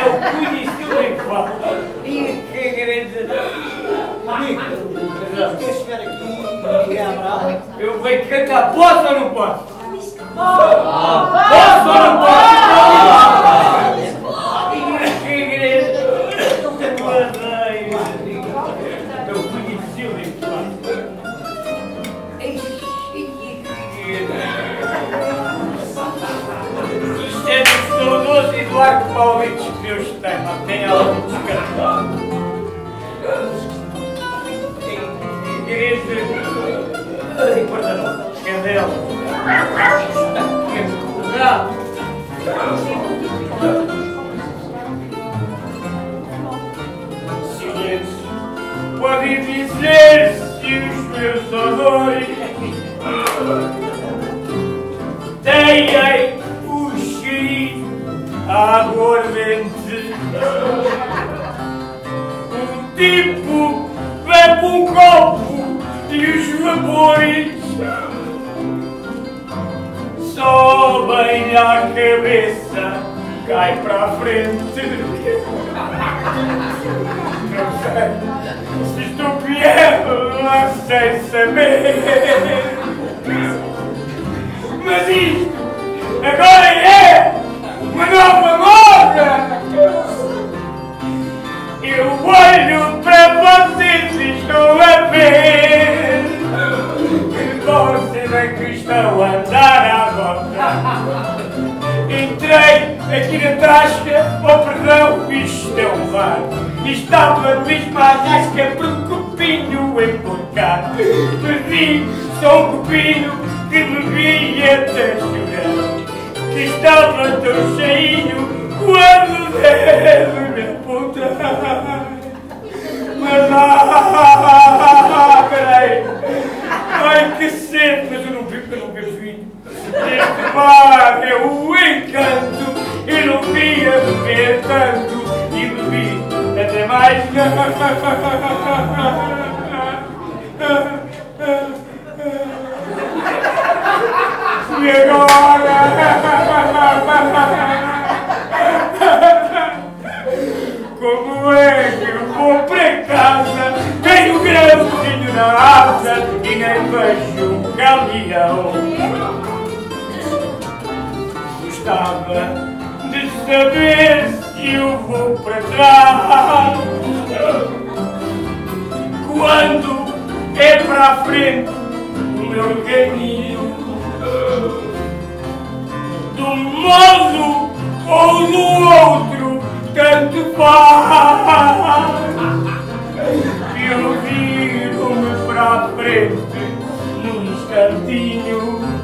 o conhecido em falta. E que grande... Quer chegar aqui e abrar? Eu venho cantar, posso ou não posso? Posso ou não posso? E que grande... Eu conhecido em falta. Isto é do saudoso Eduardo Paulitos que Deus tem, mas tem ela de descartar. Igreja, cadela, silêncio, podem dizer se os meus odores têm o cheiro aguardente. Um tipo bebe um copo e os vapores sobem à cabeça, cai para a frente. Não sei se estou pior, não sei saber. Mas isto agora é uma nova moda. Eu olho para vocês e estou a ver que vocês é que estão a andar à volta. Entrei aqui na tasca, oh perdão, isto é um bar. E estava mesmo à rasca por um copinho emborcado. Perdi só um copinho que bebi até chorar. Que estava tão cheinho quando deve-me apontar. Mas peraí. Ai que sede, mas eu não bebo vinho. Este bar é o encanto. Eu não via beber tanto e bebi até mais. E agora? Como é que eu vou para casa? Tenho grãozinho na asa e nem vejo um caminhão. Gostava de saber se eu vou para trás. Quando é para a frente o meu caminho. De um modo ou do outro, tanto faz. Eu viro-me para a frente num instantinho.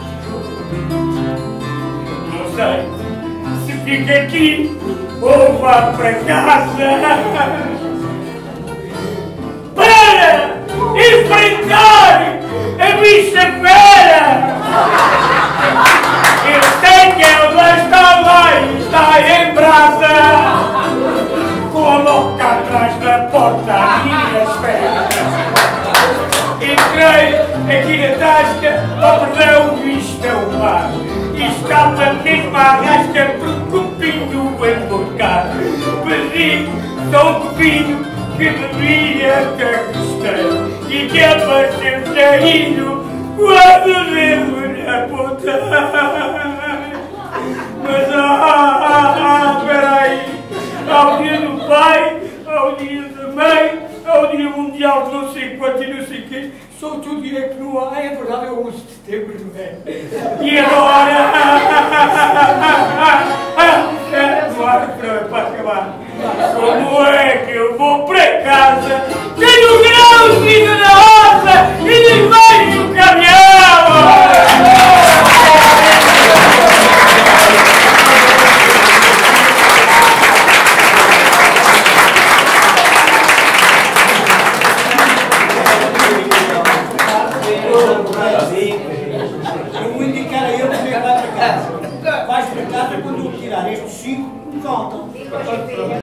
Não sei se fica aqui ou vá para casa. Para enfrentar a bicha fera! Eu sei que ela está lá e está em brasa, com a louca atrás da porta à minha espera. Entrei aqui na tasca, oh perdão, isto é o bar. E estava mesmo à rasca por um copinho emborcado. Pedi só um copinho que bebia até gostei. E que apareceu cheinho quando devo-lhe apontar. Mas peraí, ao dia do pai, ao dia da mãe, ao dia mundial de não sei quanto e não sei o quê, só tudo dia que não há, é verdade, é o 11 de setembro, não é? E agora?